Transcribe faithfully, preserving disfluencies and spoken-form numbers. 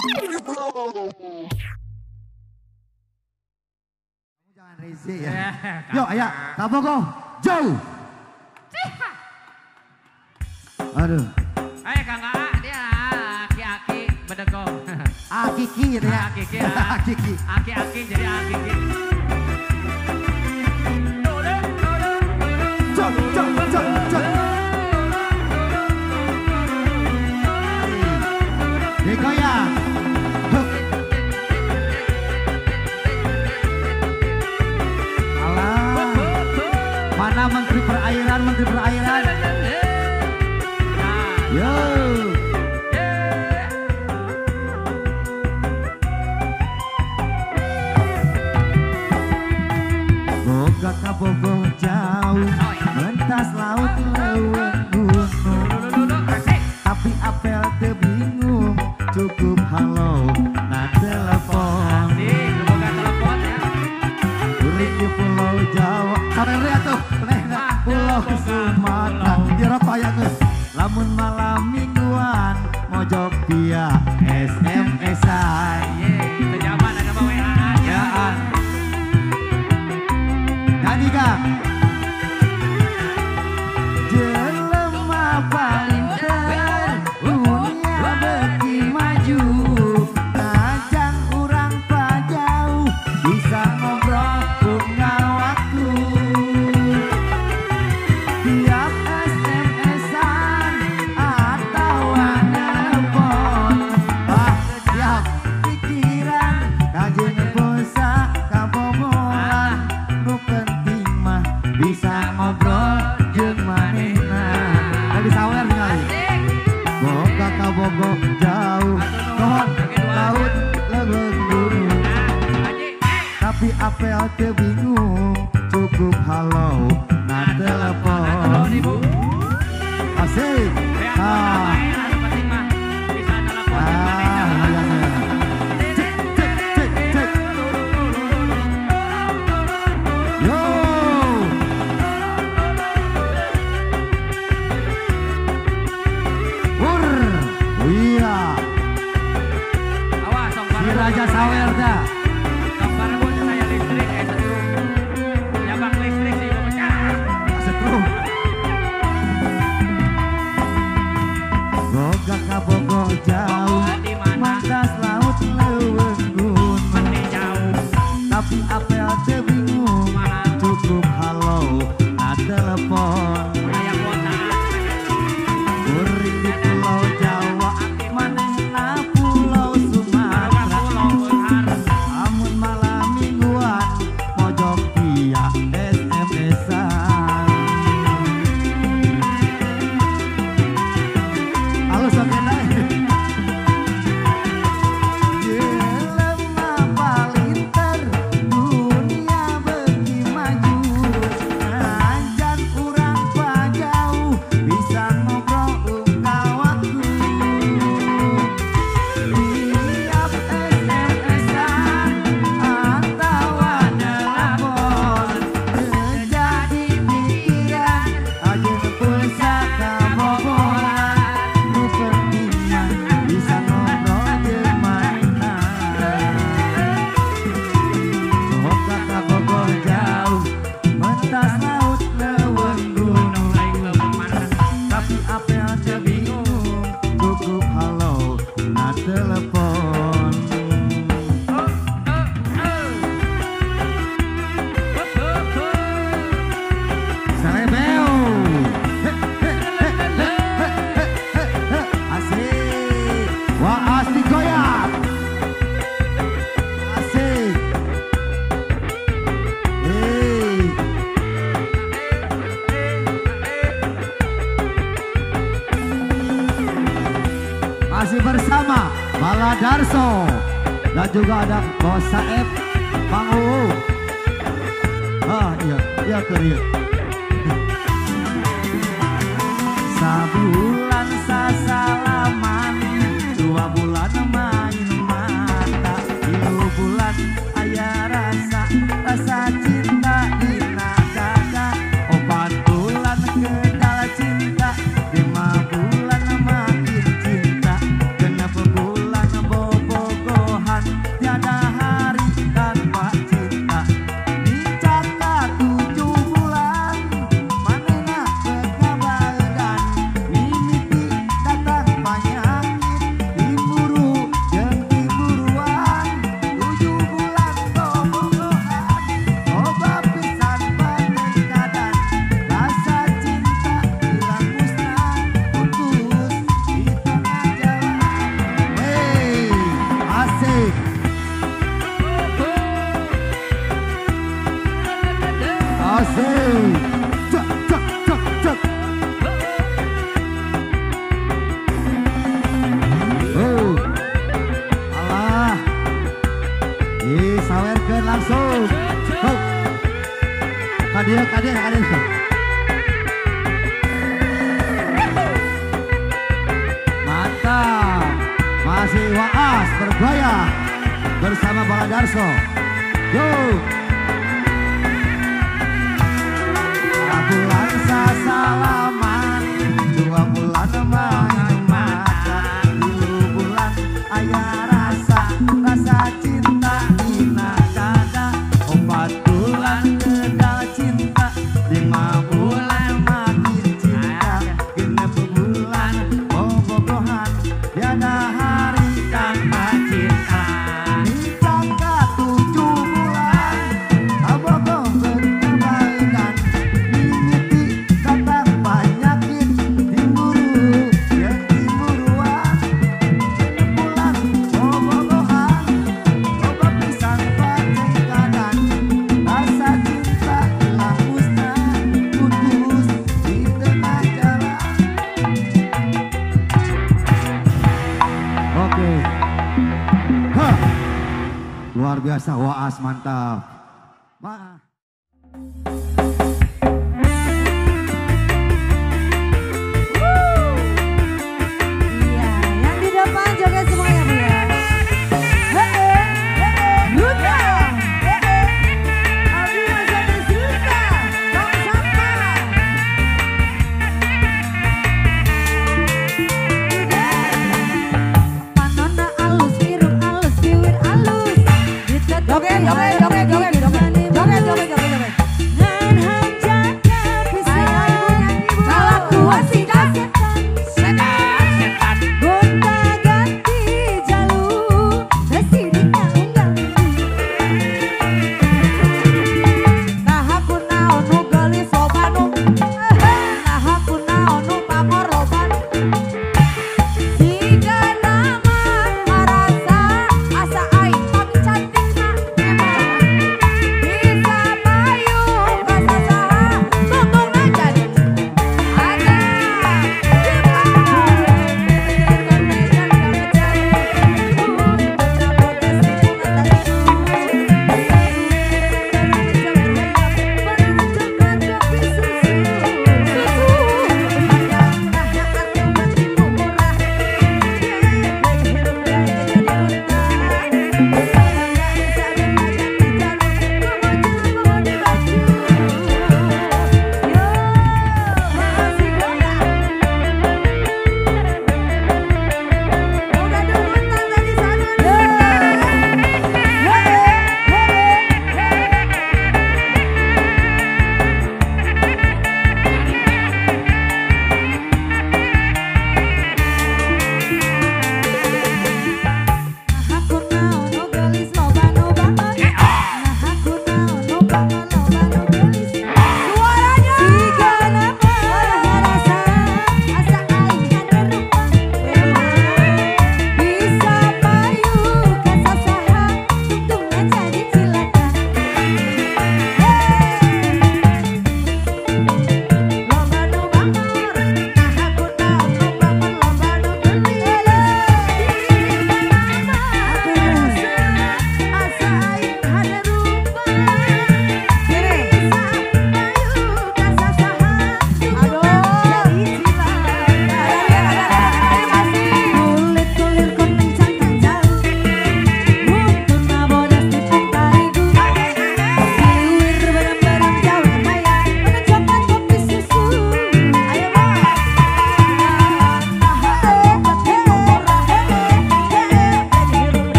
Jangan risih ya. Yuk ayo, Kabogo, jauh. Aduh. Eh Kang A, dia aki-aki bedego. Akiki gitu ya. Akiki ya. Akiki. Aki-aki jadi akiki. Jom, jom, jom, jom. Digoyang. Hup. Alah. Mana menteri perairan, menteri perairan. Yo. Boga kabogo jauh, mentas laut leweng gunung. Tapi apel teu bingung, cukup halo na telepon. Uring di pulau Jawa, karena atuh nena pulau Sumatera. Dirapa ya geus. Lamun malam mingguan mojok via S M S-an. Sejaman ada W A-an. Nyanyi Kang. Jelema palinter dunia beki maju, ngajak urang pajauh bisa ngobrol tunggal waktu. Tiap S M S-an atau nelpon, ah tiap pikiran kajian pulsa kabobolan, nu penting mah bisa ngobrol jeung manehna. Lagi sawer ningali. Boga kabogo jauh, nuhun laut leuweung gunung. Tapi apel teu bingung, cukup halo na telepon. Asik. Ah. Ah, ya, ya. Cek, cek, cek, cek. Yo. Ur. Iya. Si Raja Sawer dah. Setrum. Boga kabogo jauh, mantas laut leuweung gunung. Tapi apel teu bingung, cukup halo na telepon. Uring di pulau Jawa, manehna pulau Sumatera. Amun malam mingguan mojok via S M S-an. Halus oke dah. Jelema palinter dunia beki maju, ngajak urang pajauh bisa ngobrol unggal waktu. Tiap S M S-an atau nelpon, jadi pikiran ajeun pulsa kabobolan, nu penting mah bisa ngobrol jeung manehna. Boga kabogo jauh, mentas laut leuweung gunung. Tapi apel teu bingung, cukup halo na telepon. Serebeo. He, he, he, he, he, he, he, he. Asik. Wah asik goyang. Asik. Hei. Masih bersama Bala Darso dan juga ada Bos Saeb, Bang Uu. Ah iya, iya kerieu. Sabulan sasalaman, dua bulan main mata, tilu bulan aya rasa, rasa cinta dina dada, opat bulan kedal cinta, lima bulan makin cinta, genep bulan bobo Kadia, kadia, kadia. Mantap. Masih Waas bergoyang bersama Bala Darso. Yo. Bulan sasalaman, dua bulan main macan, dulu bulan ayah rasa, rasa cinta ina kada, empat bulan kedal cinta, lima bulan makin cinta, genep bulan bobogohan, tiada hari tanpa cinta. Ditangga tujuh bulan, abogoh berkebaikan. Luar biasa, Waas mantap. Ma Iya, yang di depan joget semuanya Bu ya. Heeh, heeh, Ruta. Heeh. Abi masih bersuka, Bang Sapa. Panonna alus, biru alus, biwir alus. Oke, oke.